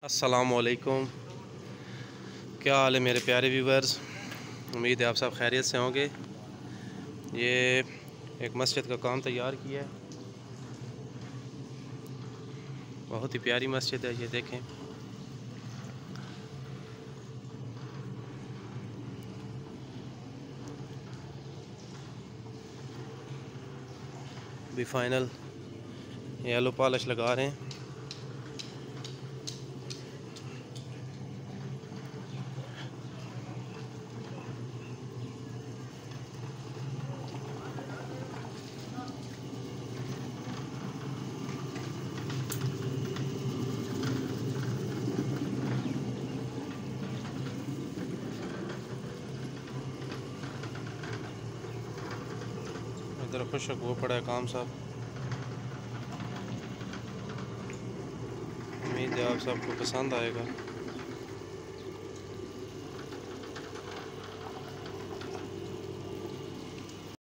अस्सलामुअलैकुम। क्या हाल है मेरे प्यारे व्यूवर्स। उम्मीद है आप सब खैरियत से होंगे। ये एक मस्जिद का काम तैयार किया है, बहुत ही प्यारी मस्जिद है। ये देखें, भी फाइनल येलो पॉलिश लगा रहे हैं। इधर खुशक वो पड़ा है काम साहब। उम्मीद है आप सबको पसंद आएगा।